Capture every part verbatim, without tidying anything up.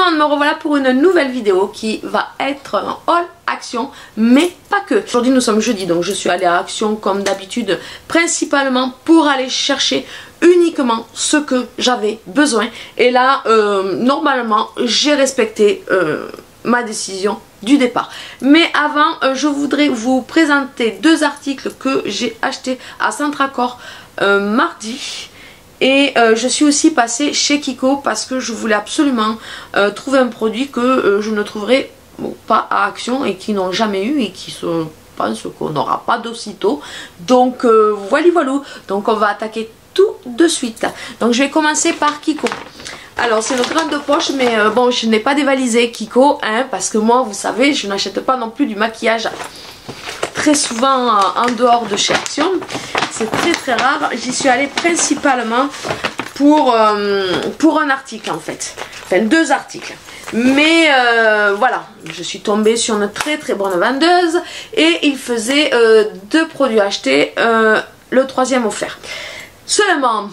monde, me revoilà pour une nouvelle vidéo qui va être en haul Action, mais pas que. Aujourd'hui nous sommes jeudi, donc je suis allée à Action comme d'habitude, principalement pour aller chercher uniquement ce que j'avais besoin. Et là, euh, normalement, j'ai respecté euh, ma décision du départ. Mais avant, euh, je voudrais vous présenter deux articles que j'ai achetés à Centracor euh, mardi. Et euh, je suis aussi passée chez Kiko parce que je voulais absolument euh, trouver un produit que euh, je ne trouverai bon, pas à Action et qui n'ont jamais eu et qui se pensent qu'on n'aura pas d'aussitôt. Donc euh, voilà voilà. Donc on va attaquer tout de suite. Donc je vais commencer par Kiko. Alors c'est une grande poche, mais euh, bon, je n'ai pas dévalisé Kiko, hein, parce que moi, vous savez, je n'achète pas non plus du maquillage très souvent euh, en dehors de chez Action. C'est très très rare. J'y suis allée principalement pour, euh, pour un article en fait. Enfin deux articles. Mais euh, voilà, je suis tombée sur une très très bonne vendeuse et il faisait euh, deux produits achetés, euh, le troisième offert. Seulement,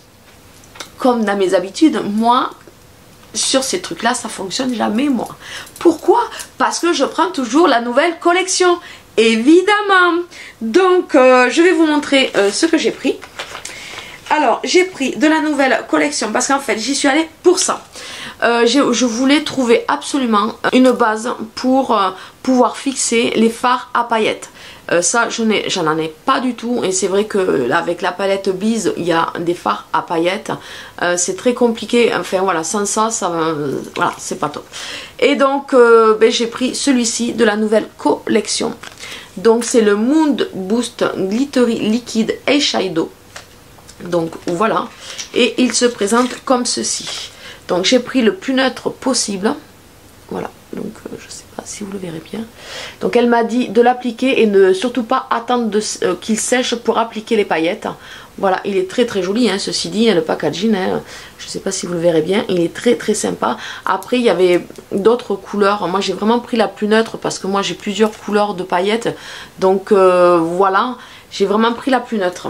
comme dans mes habitudes, moi, sur ces trucs-là, ça fonctionne jamais, moi. Pourquoi? Parce que je prends toujours la nouvelle collection, évidemment. Donc, euh, je vais vous montrer euh, ce que j'ai pris. Alors, j'ai pris de la nouvelle collection, parce qu'en fait, j'y suis allée pour ça. Euh, je voulais trouver absolument une base pour euh, pouvoir fixer les fards à paillettes. Euh, ça, je n'en ai pas du tout. Et c'est vrai que avec la palette Bise, il y a des fards à paillettes. Euh, c'est très compliqué. Enfin voilà, sans ça, ça euh, voilà, c'est pas top. Et donc, euh, ben, j'ai pris celui-ci de la nouvelle collection. Donc, c'est le Mood Boost Glittery Liquid Eyeshadow. Donc, voilà. Et il se présente comme ceci. Donc, j'ai pris le plus neutre possible. Voilà. Donc, euh, je sais pas si vous le verrez bien. Donc, elle m'a dit de l'appliquer et ne surtout pas attendre euh, qu'il sèche pour appliquer les paillettes. Voilà, il est très très joli, hein, ceci dit, hein, le packaging, hein, je sais pas si vous le verrez bien, il est très très sympa. Après, il y avait d'autres couleurs. Moi, j'ai vraiment pris la plus neutre parce que moi, j'ai plusieurs couleurs de paillettes. Donc, euh, voilà, j'ai vraiment pris la plus neutre.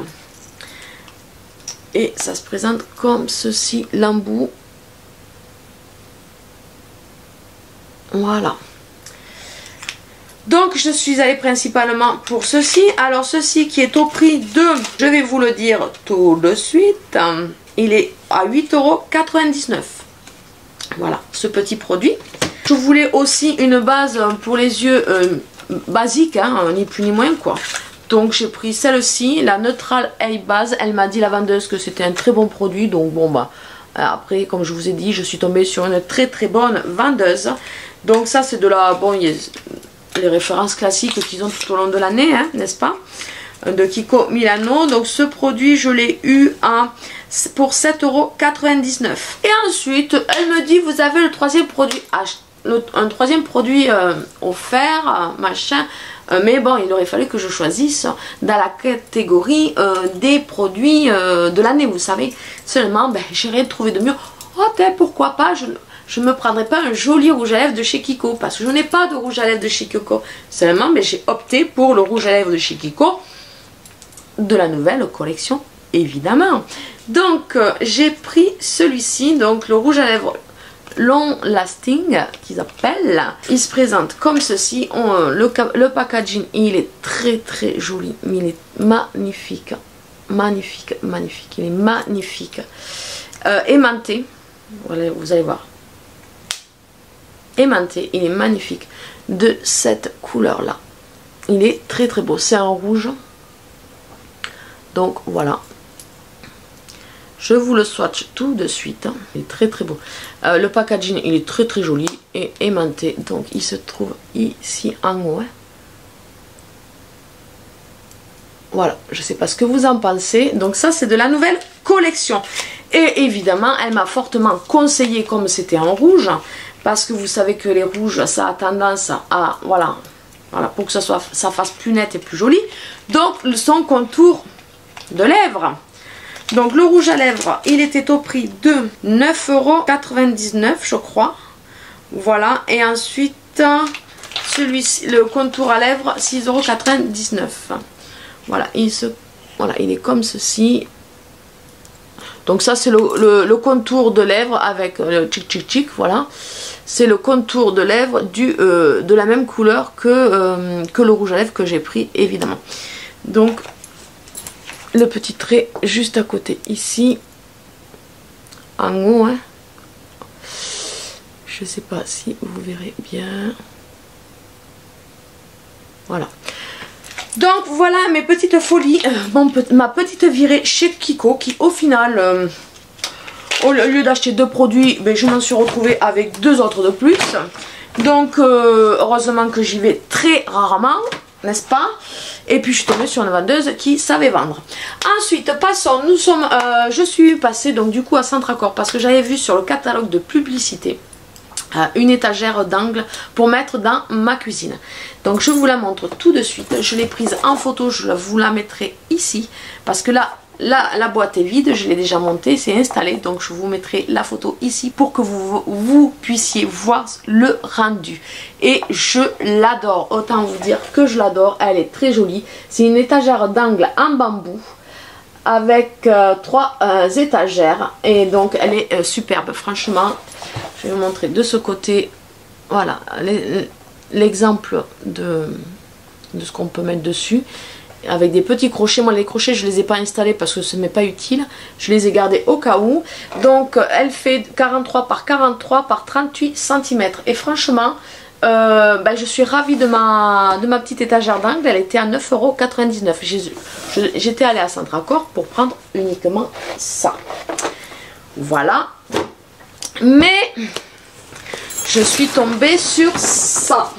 Et ça se présente comme ceci, l'embout. Voilà. Donc je suis allée principalement pour ceci. Alors ceci qui est au prix de, je vais vous le dire tout de suite, il est à huit euros quatre-vingt-dix-neuf. Voilà, ce petit produit. Je voulais aussi une base pour les yeux euh, basique, hein, ni plus ni moins quoi. Donc j'ai pris celle-ci, la Neutral Eye Base. Elle m'a dit la vendeuse que c'était un très bon produit. Donc bon bah, après comme je vous ai dit, je suis tombée sur une très très bonne vendeuse. Donc ça c'est de la, bon il y a les références classiques qu'ils ont tout au long de l'année, hein, n'est-ce pas, de Kiko Milano. Donc ce produit je l'ai eu à, pour sept euros quatre-vingt-dix-neuf. Et ensuite elle me dit vous avez le troisième produit, le, un troisième produit euh, offert, machin. Euh, mais bon, il aurait fallu que je choisisse dans la catégorie euh, des produits euh, de l'année, vous savez. Seulement, ben, j'ai rien trouvé de mieux. Oh, ben, pourquoi pas, je je ne me prendrai pas un joli rouge à lèvres de chez Kiko, parce que je n'ai pas de rouge à lèvres de chez Kiko. Seulement, ben, j'ai opté pour le rouge à lèvres de chez Kiko, de la nouvelle collection, évidemment. Donc, euh, j'ai pris celui-ci, donc le rouge à lèvres long lasting qu'ils appellent. Il se présente comme ceci. On, le, le packaging il est très très joli, mais il est magnifique, magnifique, magnifique. Il est magnifique, euh, aimanté. Voilà, vous allez voir, aimanté. Il est magnifique de cette couleur là. Il est très très beau. C'est un rouge. Donc voilà. Je vous le swatch tout de suite. Il est très très beau. Euh, le packaging, il est très très joli et aimanté. Donc il se trouve ici en haut. Voilà, je sais pas ce que vous en pensez. Donc ça c'est de la nouvelle collection. Et évidemment, elle m'a fortement conseillé comme c'était en rouge. Parce que vous savez que les rouges, ça a tendance à... Voilà, voilà pour que ça, soit, ça fasse plus net et plus joli. Donc son contour de lèvres. Donc le rouge à lèvres, il était au prix de neuf euros quatre-vingt-dix-neuf je crois. Voilà. Et ensuite, celui-ci, le contour à lèvres, six euros quatre-vingt-dix-neuf. Voilà, il se, voilà, il est comme ceci. Donc ça c'est le, le, le contour de lèvres avec le tchic tchic tchic, voilà. c'est le contour de lèvres du, euh, de la même couleur que, euh, que le rouge à lèvres que j'ai pris évidemment. Donc le petit trait juste à côté ici, en haut, hein. Je sais pas si vous verrez bien. Voilà. Donc voilà mes petites folies, bon, ma petite virée chez Kiko qui au final, euh, au lieu d'acheter deux produits, ben, je m'en suis retrouvée avec deux autres de plus. Donc euh, heureusement que j'y vais très rarement, n'est-ce pas? Et puis je suis tombée sur une vendeuse qui savait vendre. Ensuite passons, nous sommes, euh, je suis passée donc du coup à Centracor parce que j'avais vu sur le catalogue de publicité une étagère d'angle pour mettre dans ma cuisine. Donc je vous la montre tout de suite. Je l'ai prise en photo, je vous la mettrai ici parce que là la, la boîte est vide, je l'ai déjà montée, c'est installé, donc je vous mettrai la photo ici pour que vous, vous puissiez voir le rendu. Et je l'adore, autant vous dire que je l'adore, elle est très jolie. C'est une étagère d'angle en bambou avec euh, trois euh, étagères et donc elle est euh, superbe, franchement. Je vais vous montrer de ce côté, voilà, l'exemple de, de ce qu'on peut mettre dessus. Avec des petits crochets, moi les crochets je les ai pas installés parce que ce n'est pas utile. Je les ai gardés au cas où. Donc elle fait quarante-trois par quarante-trois par trente-huit centimètres. Et franchement, euh, ben, je suis ravie de ma, de ma petite étagère d'angle. Elle était à neuf euros quatre-vingt-dix-neuf. J'étais allée à Centracor pour prendre uniquement ça. Voilà. Mais je suis tombée sur ça.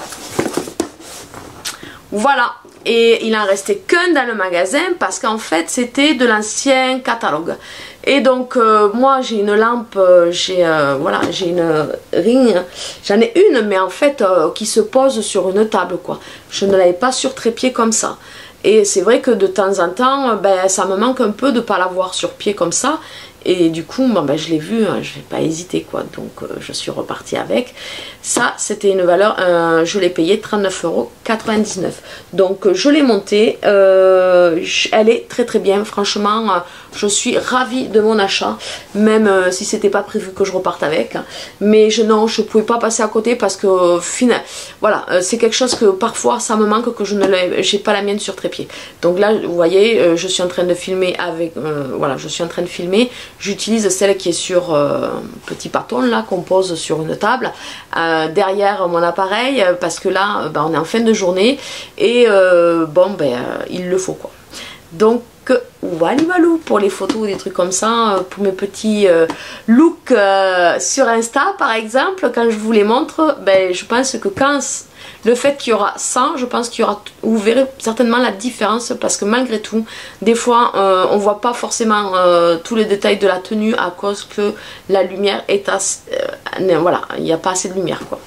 Voilà. Et il en restait qu'un dans le magasin parce qu'en fait c'était de l'ancien catalogue. Et donc euh, moi j'ai une lampe, euh, j'ai euh, voilà, j'ai une ring, j'en ai une mais en fait euh, qui se pose sur une table quoi. Je ne l'avais pas sur trépied comme ça. Et c'est vrai que de temps en temps, ben, ça me manque un peu de ne pas l'avoir sur pied comme ça. Et du coup, bon, ben, je l'ai vu, hein, je vais pas hésiter quoi. Donc euh, je suis repartie avec. Ça, c'était une valeur, euh, je l'ai payé trente-neuf euros quatre-vingt-dix-neuf. Donc euh, je l'ai montée. Euh, elle est très très bien. Franchement, euh, je suis ravie de mon achat. Même euh, si c'était pas prévu que je reparte avec. Mais je, non, je pouvais pas passer à côté parce que euh, final, voilà, euh, c'est quelque chose que parfois ça me manque que je ne j'ai pas la mienne sur trépied. Donc là, vous voyez, euh, je suis en train de filmer avec, euh, voilà, je suis en train de filmer. J'utilise celle qui est sur euh, petit bâton là qu'on pose sur une table euh, derrière mon appareil parce que là euh, ben, on est en fin de journée et euh, bon ben euh, il le faut quoi. Donc voilà pour les photos ou des trucs comme ça, pour mes petits euh, looks euh, sur Insta par exemple, quand je vous les montre, ben je pense que quand le fait qu'il y aura ça, je pense qu'il y aura, vous verrez certainement la différence parce que malgré tout, des fois euh, on voit pas forcément euh, tous les détails de la tenue à cause que la lumière est assez, euh, voilà, il n'y a pas assez de lumière quoi.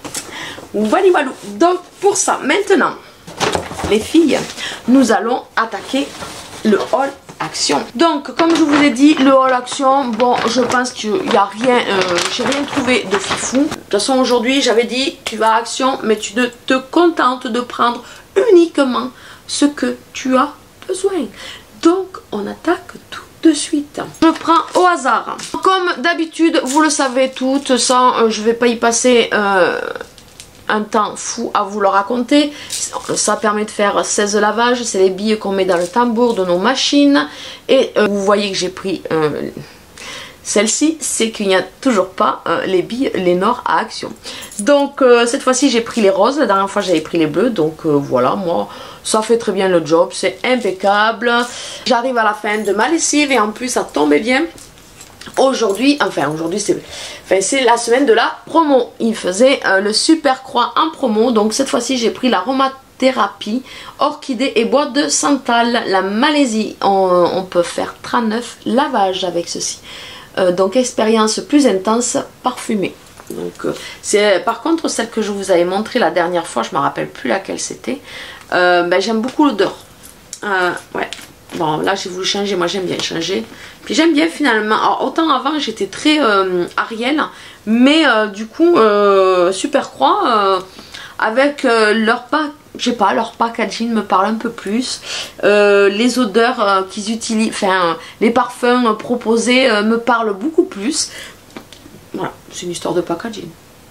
Voilà, voilà. Donc pour ça, maintenant les filles, nous allons attaquer le haul action. Donc comme je vous ai dit, le haul action, bon je pense qu'il n'y a rien, euh, j'ai rien trouvé de fifou. De toute façon aujourd'hui j'avais dit tu vas à Action mais tu ne te contentes de prendre uniquement ce que tu as besoin. Donc on attaque tout de suite. Je prends au hasard. Comme d'habitude, vous le savez toutes, ça euh, je vais pas y passer euh, un temps fou à vous le raconter. Ça permet de faire seize lavages, c'est les billes qu'on met dans le tambour de nos machines. Et euh, vous voyez que j'ai pris euh, celle-ci, c'est qu'il n'y a toujours pas euh, les billes Lénore à Action. Donc euh, cette fois-ci j'ai pris les roses, la dernière fois j'avais pris les bleus, donc euh, voilà, moi ça fait très bien le job, c'est impeccable. J'arrive à la fin de ma lessive et en plus ça tombait bien. Aujourd'hui, enfin aujourd'hui c'est enfin, c'est la semaine de la promo. Il faisait euh, le Super Croix en promo. Donc cette fois-ci j'ai pris l'aromathérapie, orchidée et boîte de santal. La Malaisie, on, on peut faire trente-neuf lavages avec ceci. Euh, donc expérience plus intense parfumée. Donc euh, c'est par contre celle que je vous avais montré la dernière fois, je me rappelle plus laquelle c'était. Euh, ben, j'aime beaucoup l'odeur. Euh, ouais. Bon là j'ai voulu changer, moi j'aime bien changer. Puis j'aime bien finalement, alors autant avant j'étais très euh, Ariel, mais euh, du coup euh, Super Croix euh, avec euh, leur pack, je sais pas, leur packaging me parle un peu plus. Euh, les odeurs euh, qu'ils utilisent, enfin euh, les parfums euh, proposés euh, me parlent beaucoup plus. Voilà, c'est une histoire de packaging.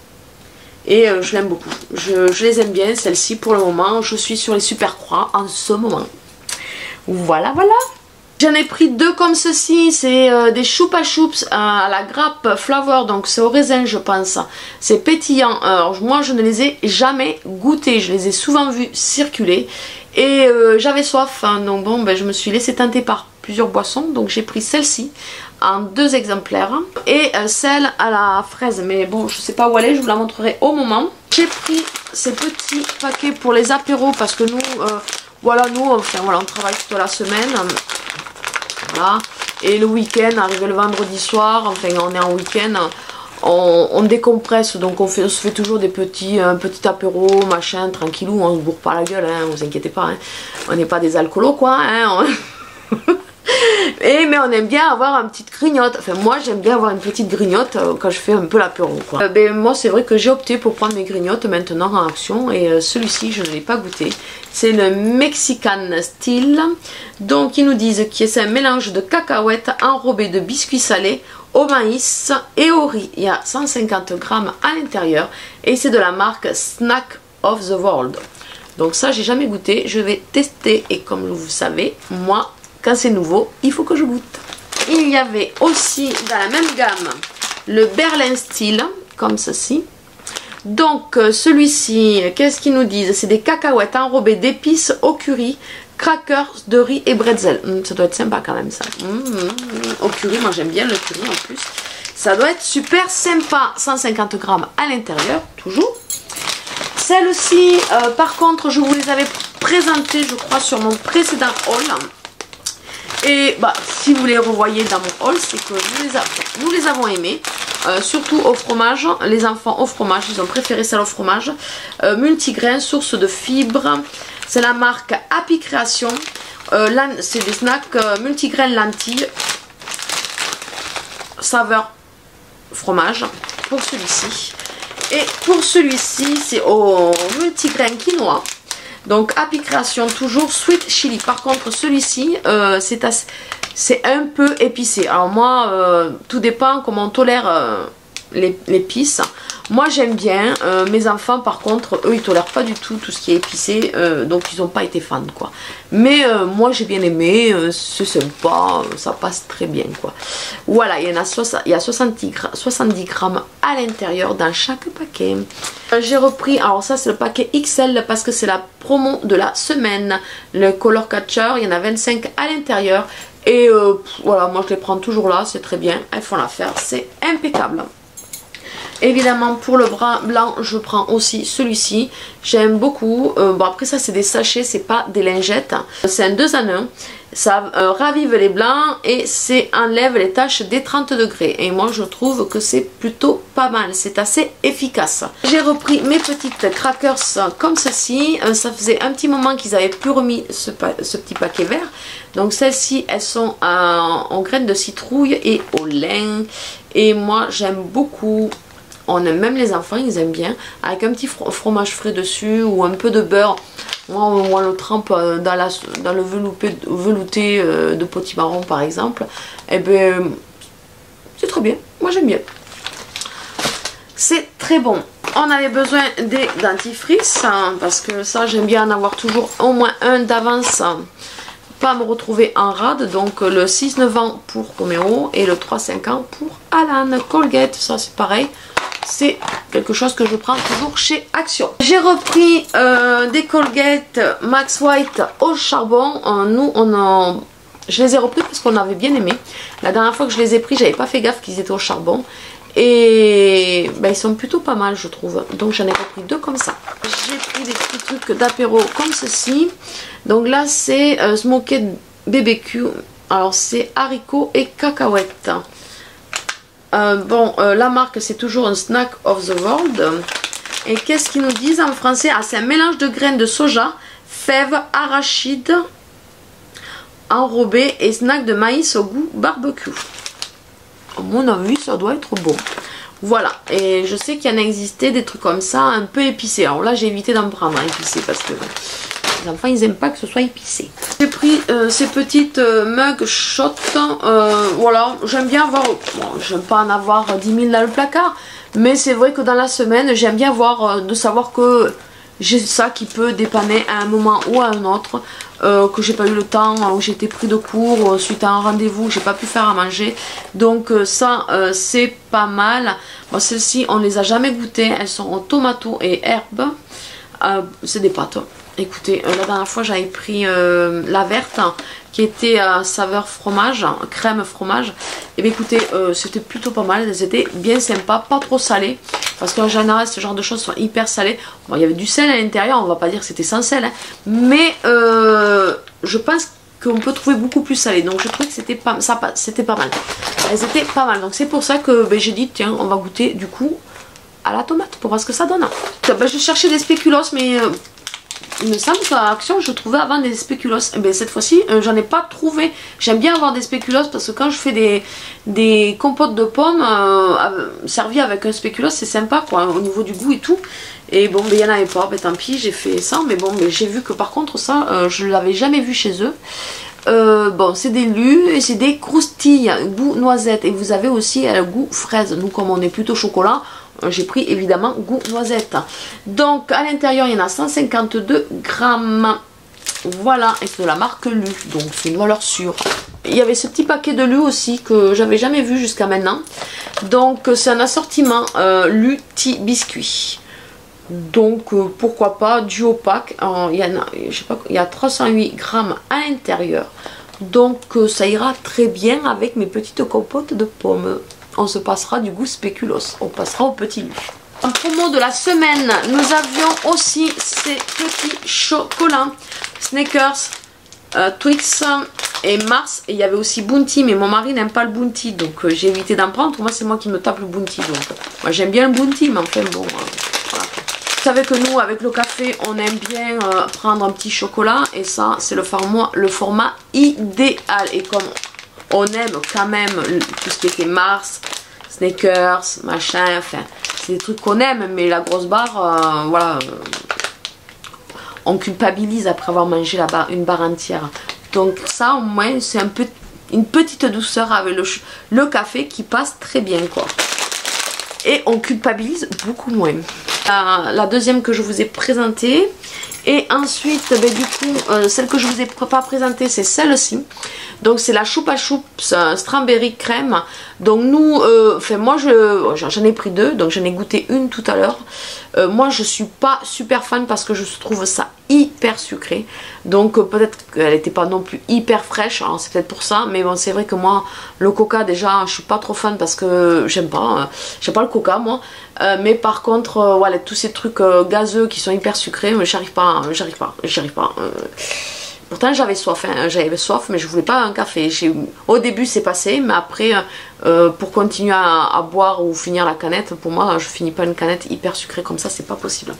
Et euh, je l'aime beaucoup. Je, je les aime bien, celles-ci pour le moment. Je suis sur les Super Croix en ce moment. Voilà, voilà. J'en ai pris deux comme ceci. C'est euh, des choupa choups euh, à la grappe flavor. Donc c'est au raisin, je pense. C'est pétillant. Alors moi, je ne les ai jamais goûtés. Je les ai souvent vus circuler. Et euh, j'avais soif. Hein, donc bon, ben, je me suis laissée tenter par plusieurs boissons. Donc j'ai pris celle-ci en deux exemplaires et euh, celle à la fraise, mais bon je sais pas où elle est, je vous la montrerai au moment. J'ai pris ces petits paquets pour les apéros parce que nous euh, voilà nous enfin voilà on travaille toute la semaine, voilà, et le week-end arrivé le vendredi soir, enfin on est en week-end, on, on décompresse, donc on, fait, on se fait toujours des petits un petit apéro machin tranquillou, on se bourre pas la gueule, hein, vous inquiétez pas, hein. On n'est pas des alcoolos quoi, hein, on... Et, mais on aime bien avoir une petite grignote. Enfin moi j'aime bien avoir une petite grignote euh, quand je fais un peu l'apéro quoi. Euh, ben, moi c'est vrai que j'ai opté pour prendre mes grignotes maintenant en action. Et euh, celui-ci je ne l'ai pas goûté. C'est le Mexican Style. Donc ils nous disent que c'est un mélange de cacahuètes enrobé de biscuits salés au maïs et au riz. Il y a cent cinquante grammes à l'intérieur. Et c'est de la marque Snack of the World. Donc ça j'ai jamais goûté. Je vais tester et comme vous savez moi quand c'est nouveau, il faut que je goûte. Il y avait aussi dans la même gamme le Berlin Style, comme ceci. Donc celui-ci, qu'est-ce qu'ils nous disent? C'est des cacahuètes enrobées d'épices au curry, crackers de riz et bretzel. Mmh, ça doit être sympa quand même ça. Mmh, mmh, au curry, moi j'aime bien le curry en plus. Ça doit être super sympa. cent cinquante grammes à l'intérieur, toujours. Celles-ci, euh, par contre, je vous les avais présentées, je crois, sur mon précédent haul. Et bah, si vous les revoyez dans mon haul, c'est que nous les, a, nous les avons aimés. Euh, surtout au fromage. Les enfants au fromage, ils ont préféré celle au fromage. Euh, multigrain, source de fibres. C'est la marque Happy Creation. Euh, c'est des snacks euh, multigrain lentilles. Saveur fromage pour celui-ci. Et pour celui-ci, c'est au multigrain quinoa. Donc Happy Creation, toujours sweet chili. Par contre celui-ci euh, c'est un peu épicé. Alors moi euh, tout dépend comment on tolère euh, l'épice. Moi j'aime bien, euh, mes enfants par contre eux ils tolèrent pas du tout tout ce qui est épicé, euh, donc ils n'ont pas été fans quoi. Mais euh, moi j'ai bien aimé, euh, c'est sympa, euh, ça passe très bien quoi. Voilà, il y en a, il y a soixante-dix grammes à l'intérieur dans chaque paquet. Euh, j'ai repris, alors ça c'est le paquet X L parce que c'est la promo de la semaine. Le Color Catcher, il y en a vingt-cinq à l'intérieur. Et euh, voilà, moi je les prends toujours là, c'est très bien, elles font l'affaire, c'est impeccable. Évidemment pour le bras blanc je prends aussi celui-ci, j'aime beaucoup. Euh, bon après ça c'est des sachets, c'est pas des lingettes, c'est un deux en un. Ça euh, ravive les blancs et c'est enlève les taches des trente degrés. Et moi je trouve que c'est plutôt pas mal, c'est assez efficace. J'ai repris mes petites crackers comme ceci. Euh, ça faisait un petit moment qu'ils avaient plus remis ce, ce petit paquet vert. Donc celles-ci elles sont euh, en graines de citrouille et au lin. Et moi j'aime beaucoup. On aime, même les enfants ils aiment bien, avec un petit fromage frais dessus ou un peu de beurre. Moi on le trempe dans, la, dans le velouté, velouté de potimarron par exemple. Et bien c'est très bien, moi j'aime bien. C'est très bon. On avait besoin des dentifrices hein, parce que ça j'aime bien en avoir toujours au moins un d'avance. Pas me retrouver en rade. Donc le six neuf ans pour Roméo et le trois cinq ans pour Alan. Colgate, ça c'est pareil. C'est quelque chose que je prends toujours chez Action. J'ai repris euh, des Colgate Max White au charbon. Euh, nous, on a... je les ai repris parce qu'on avait bien aimé. La dernière fois que je les ai pris, j'avais pas fait gaffe qu'ils étaient au charbon. Et ben, ils sont plutôt pas mal, je trouve. Donc j'en ai repris deux comme ça. J'ai pris des petits trucs d'apéro comme ceci. Donc là, c'est euh, Smoked B B Q. Alors c'est haricots et cacahuètes. Euh, bon, euh, la marque c'est toujours un Snack of the World. Et qu'est-ce qu'ils nous disent en français? Ah, c'est un mélange de graines de soja, fèves, arachides, enrobés et snack de maïs au goût barbecue. À mon avis, ça doit être bon. Voilà, et je sais qu'il y en a existé des trucs comme ça, un peu épicés. Alors là, j'ai évité d'en prendre un épicé parce que les enfants, ils n'aiment pas que ce soit épicé. J'ai pris euh, ces petites euh, mugs shot. Euh, voilà, j'aime bien avoir... Bon, j'aime pas en avoir dix mille dans le placard, Mais c'est vrai que dans la semaine, j'aime bien voir, euh, de savoir que j'ai ça qui peut dépanner à un moment ou à un autre, euh, que j'ai pas eu le temps, où j'étais pris de court, euh, suite à un rendez-vous, j'ai pas pu faire à manger. Donc euh, ça, euh, c'est pas mal. Bon, celles-ci, on les a jamais goûtées, elles sont en tomato et herbe. Euh, c'est des pâtes. Écoutez, euh, la dernière fois, j'avais pris euh, la verte, qui était euh, saveur fromage, crème fromage. Et bien écoutez, euh, c'était plutôt pas mal, elles étaient bien sympas, pas trop salées. Parce qu'en général, ce genre de choses sont hyper salées. Bon, il y avait du sel à l'intérieur, on va pas dire que c'était sans sel. Hein, mais euh, je pense qu'on peut trouver beaucoup plus salé. Donc je trouvais que c'était pas, ça, c'était pas mal. Elles étaient pas mal. Donc c'est pour ça que ben, j'ai dit, tiens, on va goûter du coup à la tomate pour voir ce que ça donne. Ben, je cherchais des spéculoos, mais euh, il me semble qu'à Action je trouvais avant des spéculoos. Et ben, cette fois-ci, euh, j'en ai pas trouvé. J'aime bien avoir des spéculoos parce que quand je fais des, des compotes de pommes euh, servies avec un spéculoos, c'est sympa quoi, au niveau du goût et tout. Et bon, ben, il n'y en avait pas, ben, tant pis, j'ai fait ça. Mais bon, ben, j'ai vu que par contre, ça, euh, je ne l'avais jamais vu chez eux. Euh, bon, c'est des lus et c'est des croustilles goût noisette. Et vous avez aussi le goût fraise. Nous, comme on est plutôt chocolat, j'ai pris évidemment goût noisette. Donc à l'intérieur il y en a cent cinquante-deux grammes. Voilà, et c'est de la marque Lu, donc c'est une valeur sûre. Il y avait ce petit paquet de Lu aussi que j'avais jamais vu jusqu'à maintenant. Donc c'est un assortiment euh, Lu Petit Biscuit. Donc euh, pourquoi pas du opaque. Euh, il y en a, je sais pas, il y a trois cent huit grammes à l'intérieur. Donc euh, ça ira très bien avec mes petites compotes de pommes. On se passera du goût spéculoos, on passera au petit Lu. En promo de la semaine, nous avions aussi ces petits chocolats Snickers, euh, Twix et Mars. Et il y avait aussi Bounty, mais mon mari n'aime pas le Bounty, donc euh, j'ai évité d'en prendre. Moi, c'est moi qui me tape le Bounty, donc euh, moi j'aime bien le Bounty, mais enfin bon, euh, voilà. Vous savez que nous, avec le café, on aime bien euh, prendre un petit chocolat, et ça, c'est le format, le format idéal. Et comme on aime quand même tout ce qui était Mars, Snickers, machin, enfin, c'est des trucs qu'on aime, mais la grosse barre, euh, voilà, euh, on culpabilise après avoir mangé la barre, une barre entière. Donc ça, au moins, c'est un peu, une petite douceur avec le, le café qui passe très bien, quoi. Et on culpabilise beaucoup moins. Euh, la deuxième que je vous ai présentée. Et ensuite, ben, du coup, euh, celle que je vous ai pas présentée, c'est celle-ci. Donc c'est la Choupa Choups Strawberry Crème. Donc nous, euh, enfin moi je j'en ai pris deux, donc j'en ai goûté une tout à l'heure. Euh, moi je suis pas super fan parce que je trouve ça hyper sucré. Donc euh, peut-être qu'elle n'était pas non plus hyper fraîche, alors c'est peut-être pour ça. Mais bon, c'est vrai que moi, le coca déjà, je suis pas trop fan parce que j'aime pas, euh, j'aime pas le coca moi. Euh, mais par contre, euh, voilà, tous ces trucs euh, gazeux qui sont hyper sucrés, j'arrive pas, j'arrive pas, j'arrive pas. Euh, Pourtant j'avais soif, hein, j'avais soif mais je voulais pas un café. Au début c'est passé, mais après euh, pour continuer à, à boire ou finir la canette, pour moi je finis pas une canette hyper sucrée comme ça, c'est pas possible.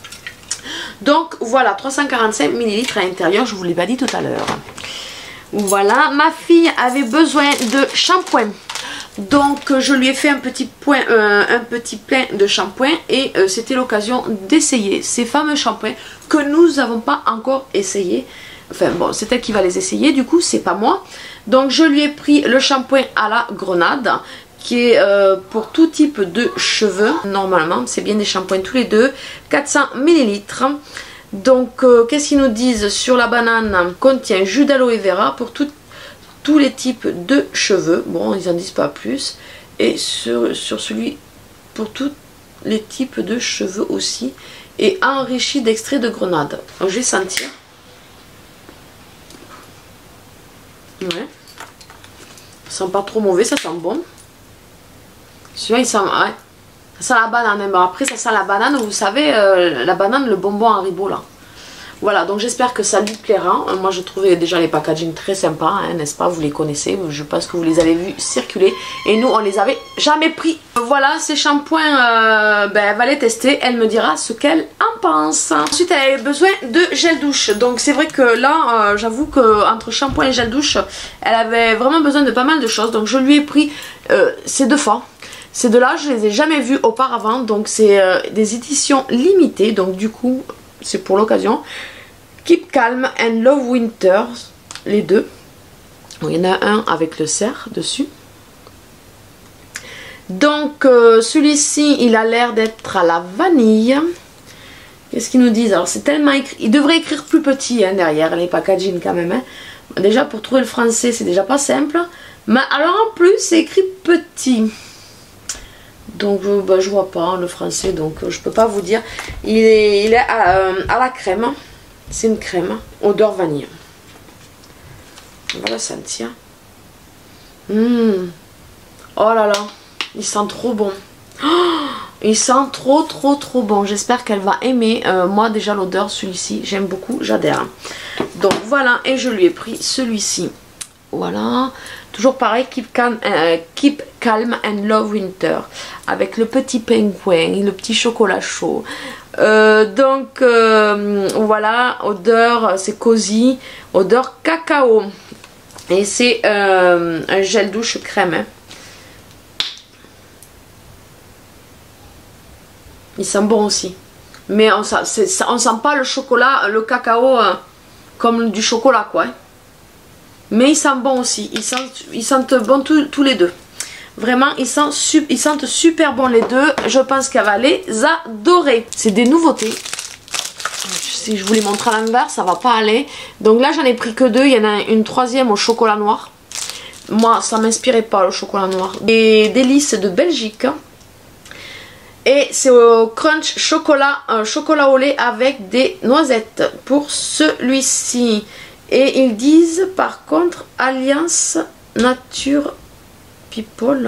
Donc voilà, trois cent quarante-cinq millilitres à l'intérieur, je vous l'ai pas dit tout à l'heure. Voilà, ma fille avait besoin de shampoing. Donc je lui ai fait un petit, point, euh, un petit plein de shampoing et euh, c'était l'occasion d'essayer ces fameux shampoings que nous n'avons pas encore essayé. Enfin bon, c'est elle qui va les essayer, du coup c'est pas moi. Donc je lui ai pris le shampoing à la grenade qui est euh, pour tout type de cheveux. Normalement c'est bien des shampoings tous les deux, quatre cents millilitres. Donc euh, qu'est-ce qu'ils nous disent sur la banane? Contient jus d'aloe vera pour tout, tous les types de cheveux. Bon, ils en disent pas plus. Et sur, sur celui pour tous les types de cheveux aussi. Et enrichi d'extrait de grenade. Donc je vais sentir. Ouais. Ça sent pas trop mauvais, ça sent bon. Celui-là il sent, ouais, ça sent la banane. Bon, après ça sent la banane, vous savez, euh, la banane, le bonbon Haribo là. Voilà, donc j'espère que ça lui plaira. Moi je trouvais déjà les packaging très sympas, hein, n'est-ce pas? Vous les connaissez, je pense que vous les avez vus circuler. Et nous on les avait jamais pris. Voilà, ces shampoings, euh, ben, elle va les tester, elle me dira ce qu'elle en pense. Ensuite elle avait besoin de gel douche. Donc c'est vrai que là, euh, j'avoue qu'entre shampoing et gel douche, elle avait vraiment besoin de pas mal de choses. Donc je lui ai pris euh, ces deux fois. Ces deux-là, je les ai jamais vus auparavant. Donc c'est euh, des éditions limitées. Donc du coup, c'est pour l'occasion. Keep Calm and Love Winter, les deux. Bon, il y en a un avec le cerf dessus. Donc euh, celui-ci il a l'air d'être à la vanille. Qu'est-ce qu'ils nous disent? Alors c'est tellement écrit, il devrait écrire plus petit hein, derrière les packaging quand même hein. Déjà pour trouver le français c'est déjà pas simple. Mais alors en plus c'est écrit petit. Donc euh, bah, je vois pas hein, le français, donc euh, je peux pas vous dire. Il est, il est à, euh, à la crème. C'est une crème odeur vanille. On va la sentir. Mmh. Oh là là, il sent trop bon. Oh, il sent trop trop trop bon. J'espère qu'elle va aimer. Euh, moi déjà l'odeur, celui-ci, j'aime beaucoup, j'adhère. Donc voilà, et je lui ai pris celui-ci. Voilà, toujours pareil, keep calm, euh, keep calm and love winter, avec le petit pingouin et le petit chocolat chaud. Euh, donc euh, voilà, odeur, c'est cosy, odeur cacao. Et c'est euh, un gel douche crème. Hein. Il sent bon aussi. Mais on sent, on sent pas le chocolat, le cacao euh, comme du chocolat quoi. Hein. Mais ils sentent bon aussi. Ils sentent, ils sentent bon tous, tous les deux. Vraiment, ils sentent, ils sentent super bon les deux. Je pense qu'elle va les adorer. C'est des nouveautés. Si je vous les montre à l'envers, ça va pas aller. Donc là, j'en ai pris que deux. Il y en a une troisième au chocolat noir. Moi, ça m'inspirait pas le chocolat noir. Des délices de Belgique. Et c'est au crunch chocolat, euh, chocolat au lait avec des noisettes pour celui-ci. Et ils disent par contre Alliance Nature People.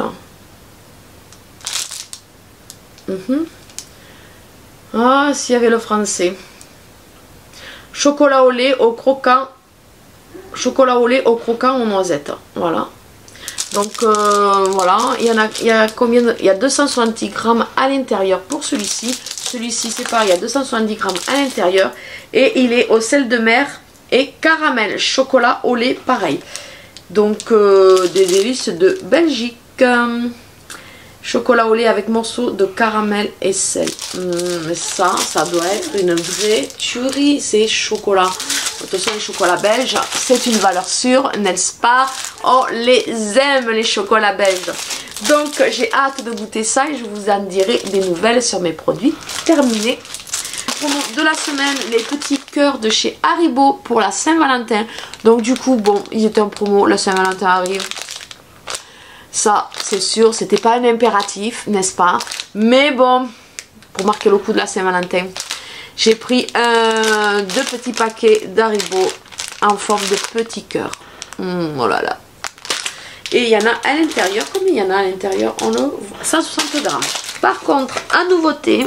Mm-hmm. Ah, s'il y avait le français. Chocolat au lait au croquant. Chocolat au lait au croquant aux noisettes. Voilà. Donc euh, voilà. Il y en a, il y a combien de, il y a deux cent soixante-dix grammes à l'intérieur pour celui-ci. Celui-ci c'est pareil, il y a deux cent soixante-dix grammes à l'intérieur. Et il est au sel de mer et caramel, chocolat au lait pareil. Donc euh, des délices de Belgique. Chocolat au lait avec morceaux de caramel et sel. Mmh, ça, ça doit être une vraie tuerie, ces chocolats. De toute façon, les chocolats belges, c'est une valeur sûre, n'est-ce pas? On les aime, les chocolats belges. Donc, j'ai hâte de goûter ça et je vous en dirai des nouvelles sur mes produits terminés. Promo de la semaine, les petits cœurs de chez Haribo pour la Saint-Valentin. Donc, du coup, bon, ils étaient en promo, la Saint-Valentin arrive. Ça, c'est sûr, c'était pas un impératif, n'est-ce pas? Mais bon, pour marquer le coup de la Saint-Valentin, j'ai pris un, deux petits paquets d'Haribo en forme de petits cœurs. Mmh, oh là là. Et il y en a à l'intérieur. Combien il y en a à l'intérieur? On le voit, cent soixante grammes. Par contre, en nouveauté,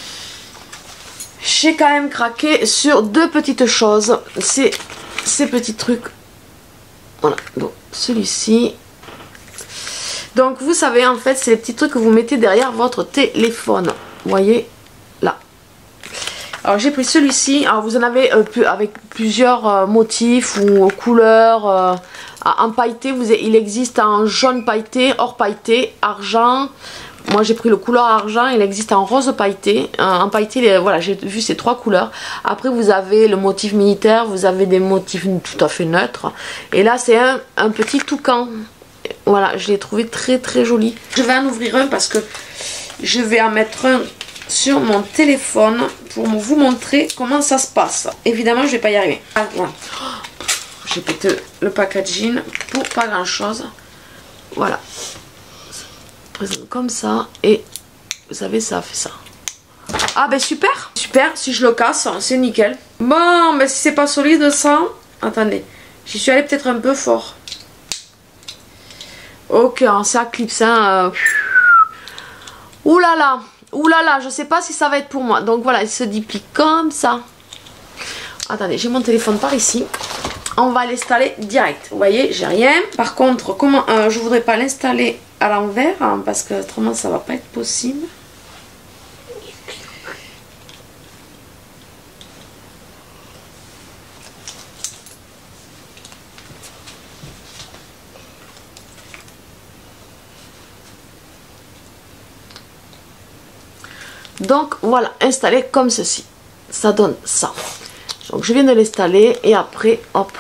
j'ai quand même craqué sur deux petites choses. C'est ces petits trucs. Voilà, donc celui-ci. Donc vous savez en fait c'est les petits trucs que vous mettez derrière votre téléphone. Vous voyez là. Alors j'ai pris celui-ci. Alors vous en avez euh, plus, avec plusieurs euh, motifs ou couleurs. Euh, en pailleté, vous, il existe en jaune pailleté, or pailleté, argent. Moi j'ai pris le couleur argent, il existe en rose pailleté. En pailleté, les, voilà, j'ai vu ces trois couleurs. Après vous avez le motif militaire, vous avez des motifs tout à fait neutres. Et là c'est un, un petit toucan. Voilà, je l'ai trouvé très très joli. Je vais en ouvrir un parce que je vais en mettre un sur mon téléphone pour vous montrer comment ça se passe. Évidemment, je vais pas y arriver. Ah, voilà. Oh, j'ai pété le packaging pour pas grand chose. Voilà. Présente comme ça et vous savez, ça fait ça. Ah ben super, super. Si je le casse, c'est nickel. Bon, mais si c'est pas solide ça, attendez, j'y suis allée peut-être un peu fort. Ok, ça clipse, hein. Ouh là là, ouh là là, je sais pas si ça va être pour moi. Donc voilà, il se déplie comme ça. Attendez, j'ai mon téléphone par ici. On va l'installer direct. Vous voyez, j'ai rien. Par contre, comment euh, je voudrais pas l'installer à l'envers hein, parce que autrement ça va pas être possible. Donc voilà, installé comme ceci. Ça donne ça. Donc je viens de l'installer et après, hop,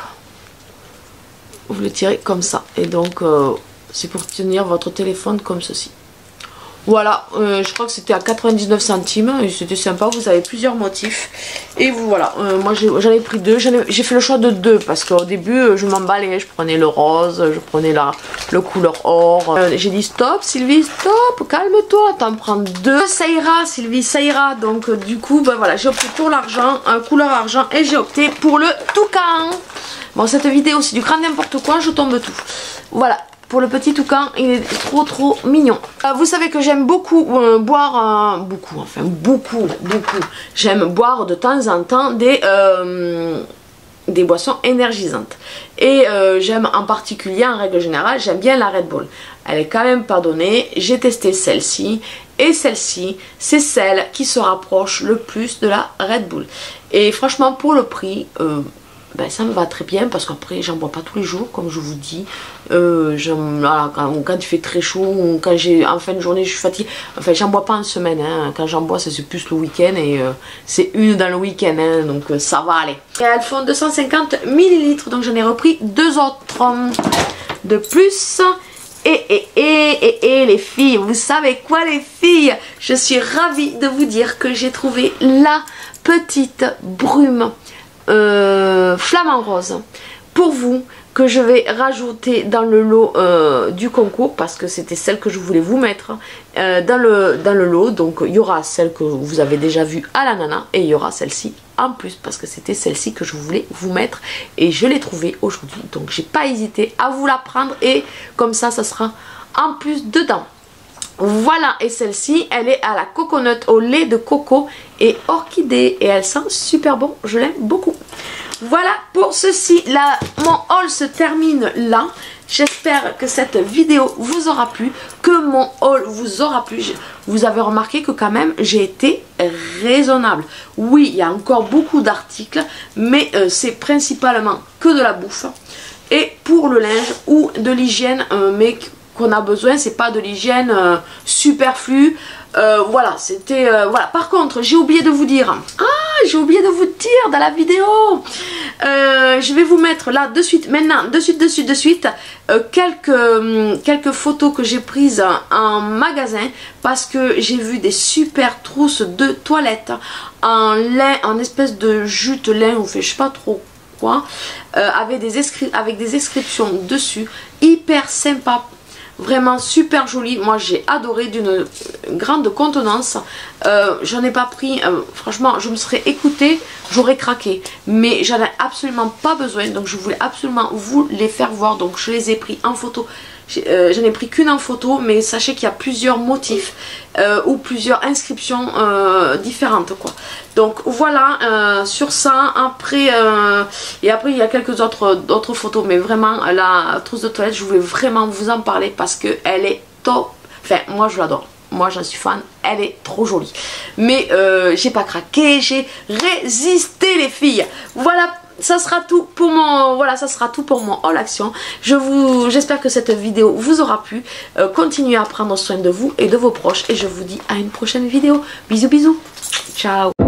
vous le tirez comme ça. Et donc euh, c'est pour tenir votre téléphone comme ceci. Voilà, euh, je crois que c'était à quatre-vingt-dix-neuf centimes et c'était sympa, vous avez plusieurs motifs. Et vous, voilà, euh, moi j'en ai, ai pris deux, j'ai fait le choix de deux parce qu'au début euh, je m'emballais, je prenais le rose, je prenais la le couleur or. Euh, j'ai dit stop Sylvie, stop, calme-toi, t'en prends deux, ça ira Sylvie, ça ira. Donc euh, du coup, ben voilà, j'ai opté pour l'argent, euh, couleur argent et j'ai opté pour le toucan. Bon, cette vidéo c'est du grand n'importe quoi, je tombe tout. Voilà. Pour le petit toucan, il est trop trop mignon. Euh, vous savez que j'aime beaucoup euh, boire, euh, beaucoup, enfin beaucoup, beaucoup. J'aime boire de temps en temps des, euh, des boissons énergisantes. Et euh, j'aime en particulier, en règle générale, j'aime bien la Red Bull. Elle est quand même pas donnée. J'ai testé celle-ci. Et celle-ci, c'est celle qui se rapproche le plus de la Red Bull. Et franchement, pour le prix... Euh, ben, ça me va très bien parce qu'après j'en bois pas tous les jours comme je vous dis. Euh, voilà, quand, quand il fait très chaud ou quand j'ai en fin de journée je suis fatiguée, enfin j'en bois pas en semaine, hein. Quand j'en bois c'est plus le week-end et euh, c'est une dans le week-end, hein, donc euh, ça va aller. Et elles font deux cent cinquante millilitres, donc j'en ai repris deux autres de plus. Et, et, et, et, et les filles, vous savez quoi les filles, je suis ravie de vous dire que j'ai trouvé la petite brume Euh, flamant rose pour vous que je vais rajouter dans le lot euh, du concours parce que c'était celle que je voulais vous mettre euh, dans, le, dans le lot. Donc il y aura celle que vous avez déjà vue à l'ananas et il y aura celle-ci en plus parce que c'était celle-ci que je voulais vous mettre et je l'ai trouvée aujourd'hui, donc j'ai pas hésité à vous la prendre et comme ça ça sera en plus dedans. Voilà, et celle-ci, elle est à la coconut au lait de coco et orchidée. Et elle sent super bon, je l'aime beaucoup. Voilà pour ceci, là, mon haul se termine là. J'espère que cette vidéo vous aura plu, que mon haul vous aura plu. Vous avez remarqué que quand même, j'ai été raisonnable. Oui, il y a encore beaucoup d'articles, mais euh, c'est principalement que de la bouffe. Et pour le linge ou de l'hygiène, euh, mais... qu'on a besoin, c'est pas de l'hygiène euh, superflue. Euh, voilà, c'était... Euh, voilà. Par contre, j'ai oublié de vous dire... Ah, j'ai oublié de vous dire dans la vidéo euh, je vais vous mettre là, de suite, maintenant, de suite, de suite, de suite, euh, quelques, euh, quelques photos que j'ai prises en magasin parce que j'ai vu des super trousses de toilettes en lin, en espèce de jute lin, ou fait je sais pas trop quoi, euh, avec, des avec des inscriptions dessus, hyper sympa. Vraiment super joli, moi j'ai adoré, d'une grande contenance. euh, J'en ai pas pris, euh, franchement je me serais écoutée, j'aurais craqué. Mais j'en ai absolument pas besoin, donc je voulais absolument vous les faire voir. Donc je les ai pris en photo. Euh, J'en ai pris qu'une en photo, mais sachez qu'il y a plusieurs motifs euh, ou plusieurs inscriptions euh, différentes quoi. Donc voilà, euh, sur ça, après euh, et après il y a quelques autres d'autres photos, mais vraiment la trousse de toilette, je voulais vraiment vous en parler parce que elle est top. Enfin moi je l'adore, moi j'en suis fan, elle est trop jolie. Mais euh, j'ai pas craqué, j'ai résisté les filles. Voilà. Ça sera tout pour mon voilà, ça sera tout pour mon haul action. Je vous j'espère que cette vidéo vous aura plu. Euh, continuez à prendre soin de vous et de vos proches et je vous dis à une prochaine vidéo. Bisous bisous. Ciao.